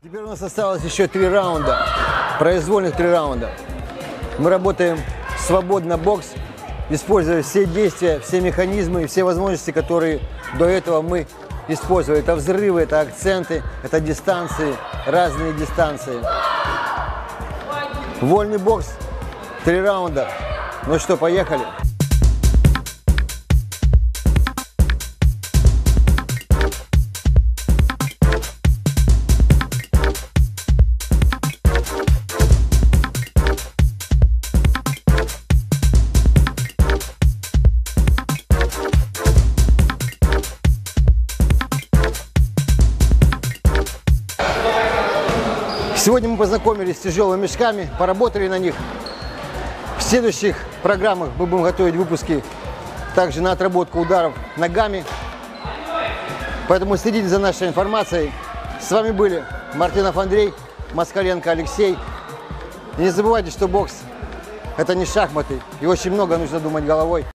Теперь у нас осталось еще 3 раунда, произвольных 3 раунда. Мы работаем свободно бокс, используя все действия, все механизмы и все возможности, которые до этого мы использовали. Это взрывы, это акценты, это дистанции, разные дистанции. Вольный бокс, 3 раунда. Ну что, поехали. Сегодня мы познакомились с тяжелыми мешками, поработали на них. В следующих программах мы будем готовить выпуски также на отработку ударов ногами. Поэтому следите за нашей информацией. С вами были Мартынов Андрей, Москаленко Алексей. И не забывайте, что бокс – это не шахматы, и очень много нужно думать головой.